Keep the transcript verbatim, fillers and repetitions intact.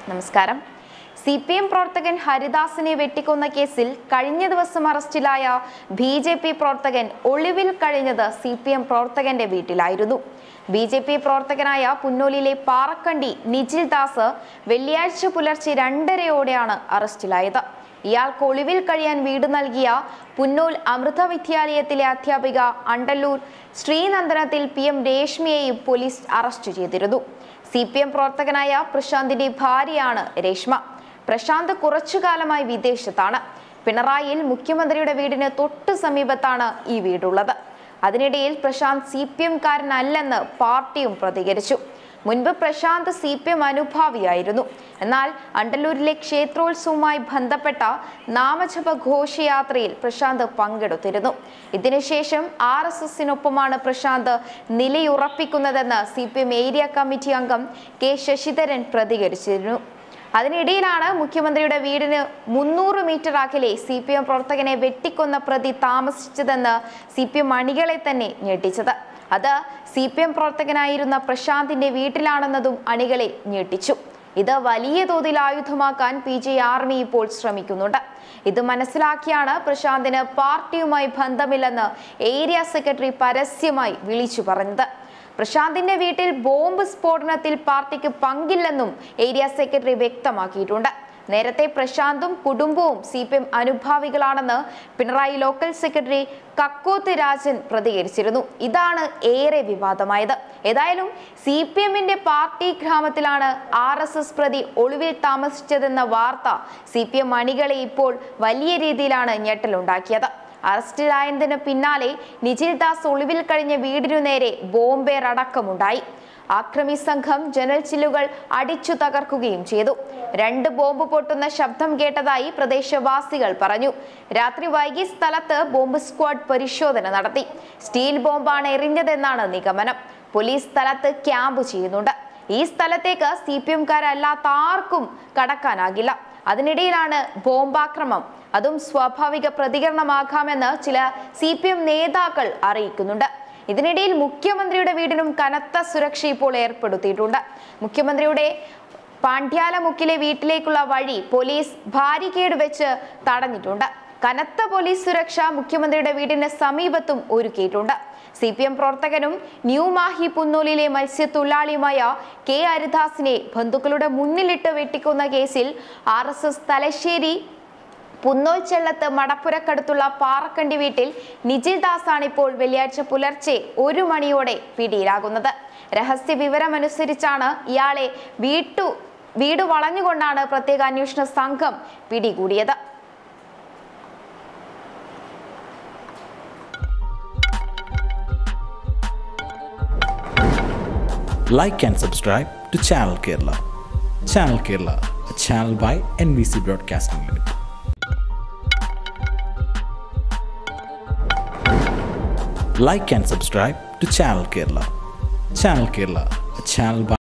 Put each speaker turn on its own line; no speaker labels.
നമസ്കാരം. C P M പ്രവർത്തകൻ ഹരിദാസിനെ വെട്ടിക്കൊന്ന കേസിൽ കഴിഞ്ഞ ദിവസം അറസ്റ്റിലായ ബി ജെ പി പ്രവർത്തകൻ ഒളിവിൽ കഴിഞ്ഞത് സി പി എം പ്രവർത്തകന്റെ വീട്ടിലായിരുന്നു. ബി ജെ പി പ്രവർത്തകനായ പുന്നോലിലെ പാറക്കണ്ടി നിജിൽ ദാസ് വെള്ളിയാഴ്ച പുലർച്ചെ രണ്ടരയോടെയാണ് അറസ്റ്റിലായത്. ഇയാൾക്ക് ഒളിവിൽ കഴിയാൻ വീട് നൽകിയ പുന്നോൽ അമൃത വിദ്യാലയത്തിലെ അധ്യാപിക അണ്ടല്ലൂർ ശ്രീനന്ദനത്തിൽ പി എം രേഷ്മയെയും പോലീസ് അറസ്റ്റ് ചെയ്തിരുന്നു. സി പി എം പ്രവർത്തകനായ പ്രശാന്തിന്റെ ഭാര്യയാണ് രേഷ്മ. പ്രശാന്ത് കുറച്ചുകാലമായി വിദേശത്താണ്. പിണറായിയിൽ മുഖ്യമന്ത്രിയുടെ വീടിന് തൊട്ട് സമീപത്താണ് ഈ വീടുള്ളത്. അതിനിടയിൽ പ്രശാന്ത് സി പി എംകാരനല്ലെന്ന് പാർട്ടിയും പ്രതികരിച്ചു. മുൻപ് പ്രശാന്ത് സി പി എം അനുഭാവിയായിരുന്നു. എന്നാൽ അണ്ടല്ലൂരിലെ ക്ഷേത്രോത്സവവുമായി ബന്ധപ്പെട്ട നാമജപ ഘോഷയാത്രയിൽ പ്രശാന്ത് പങ്കെടുത്തിരുന്നു. ഇതിനുശേഷം ആർ എസ് എസിനൊപ്പമാണ് പ്രശാന്ത് നിലയുറപ്പിക്കുന്നതെന്ന് C P M area committee അംഗം കെ ശശിധരൻ പ്രതികരിച്ചിരുന്നു. അതിനിടയിലാണ് മുഖ്യമന്ത്രിയുടെ വീടിന് മുന്നൂറ് മീറ്റർ അകലെ സി പി എം പ്രവർത്തകനെ വെട്ടിക്കൊന്ന പ്രതി താമസിച്ചതെന്ന് സി പി എം അണികളെ തന്നെ ഞെട്ടിച്ചത്. അത് സി പി എം പ്രവർത്തകനായിരുന്ന പ്രശാന്തിന്റെ വീട്ടിലാണെന്നതും അണികളെ ഞെട്ടിച്ചു. ഇത് വലിയ തോതിൽ ആയുധമാക്കാൻ പി ജെ ആർമി ഇപ്പോൾ ശ്രമിക്കുന്നുണ്ട്. ഇത് മനസ്സിലാക്കിയാണ് പ്രശാന്തിന് പാർട്ടിയുമായി ബന്ധമില്ലെന്ന് ഏരിയ സെക്രട്ടറി പരസ്യമായി വിളിച്ചു പറഞ്ഞത്. പ്രശാന്തിന്റെ വീട്ടിൽ ബോംബ് സ്ഫോടനത്തിൽ പാർട്ടിക്ക് പങ്കില്ലെന്നും ഏരിയ സെക്രട്ടറി വ്യക്തമാക്കിയിട്ടുണ്ട്. നേരത്തെ പ്രശാന്തും കുടുംബവും സി പി എം അനുഭാവികളാണെന്ന് പിണറായി ലോക്കൽ സെക്രട്ടറി കക്കോത്ത് രാജൻ പ്രതികരിച്ചിരുന്നു. ഇതാണ് ഏറെ വിവാദമായത്. ഏതായാലും സി പി എമ്മിന്റെ പാർട്ടി ഗ്രാമത്തിലാണ് ആർ എസ് എസ് പ്രതി ഒളിവിൽ താമസിച്ചതെന്ന വാർത്ത സി പി എം അണികളെ ഇപ്പോൾ വലിയ രീതിയിലാണ് ഞെട്ടലുണ്ടാക്കിയത്. അറസ്റ്റിലായതിന് പിന്നാലെ നിജിൽ ദാസ് ഒളിവിൽ കഴിഞ്ഞ വീടിനു നേരെ ബോംബേർ അടക്കമുണ്ടായി. ആക്രമി സംഘം ജനൽ ചില്ലുകൾ അടിച്ചു തകർക്കുകയും ചെയ്തു. രണ്ട് ബോംബ് പൊട്ടുന്ന ശബ്ദം കേട്ടതായി പ്രദേശവാസികൾ പറഞ്ഞു. രാത്രി വൈകി സ്ഥലത്ത് ബോംബ് സ്ക്വാഡ് പരിശോധന നടത്തി. സ്റ്റീൽ ബോംബാണ് എറിഞ്ഞതെന്നാണ് നിഗമനം. പോലീസ് സ്ഥലത്ത് ക്യാമ്പ് ചെയ്യുന്നുണ്ട്. ഈ സ്ഥലത്തേക്ക് സി പി എംകാരല്ലാത്ത ആർക്കും കടക്കാനാകില്ല. അതിനിടയിലാണ് ബോംബാക്രമം. അതും സ്വാഭാവിക പ്രതികരണമാകാമെന്ന് ചില സി പി എം നേതാക്കൾ അറിയിക്കുന്നുണ്ട്. ഇതിനിടയിൽ മുഖ്യമന്ത്രിയുടെ വീടിനും കനത്ത സുരക്ഷ ഇപ്പോൾ ഏർപ്പെടുത്തിയിട്ടുണ്ട്. മുഖ്യമന്ത്രിയുടെ പാണ്ഡ്യാലമുക്കിലെ വീട്ടിലേക്കുള്ള വഴി പോലീസ് ബാരിക്കേഡ് വെച്ച് തടഞ്ഞിട്ടുണ്ട്. കനത്ത പോലീസ് സുരക്ഷ മുഖ്യമന്ത്രിയുടെ വീടിന് സമീപത്തും ഒരുക്കിയിട്ടുണ്ട്. സി പി എം പ്രവർത്തകനും ന്യൂ മാഹി പുന്നോലിലെ മത്സ്യത്തൊഴിലാളിയുമായ കെ ഹരിദാസിനെ ബന്ധുക്കളുടെ മുന്നിലിട്ട് വെട്ടിക്കൊന്ന കേസിൽ R S S Thalassery Punnol Chellath മടപ്പുരക്കടുത്തുള്ള പാറക്കണ്ടി വീട്ടിൽ നിജിൽ ദാസ് ആണ് ഇപ്പോൾ വെള്ളിയാഴ്ച പുലർച്ചെ ഒരു മണിയോടെ പിടിയിലാകുന്നത്. രഹസ്യ വിവരമനുസരിച്ചാണ് ഇയാളെ വീട്ടു വീട് വളഞ്ഞുകൊണ്ടാണ് പ്രത്യേക അന്വേഷണ സംഘം പിടികൂടിയത്.
Like and subscribe to Channel Kerala. Channel Kerala, a channel by N B C Broadcasting Limited. Like and subscribe to Channel Kerala. Channel Kerala, a channel by